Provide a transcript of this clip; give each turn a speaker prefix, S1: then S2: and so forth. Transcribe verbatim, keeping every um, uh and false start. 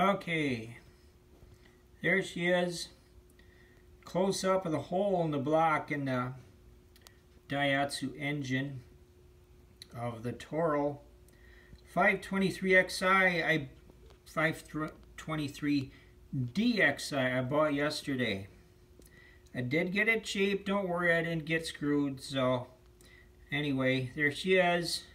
S1: Okay, there she is. Close up of the hole in the block in the Diahtsu engine of the Toro five twenty-three X I. I five twenty-three D X I I bought yesterday. I did get it cheap. Don't worry, I didn't get screwed. So anyway, there she is.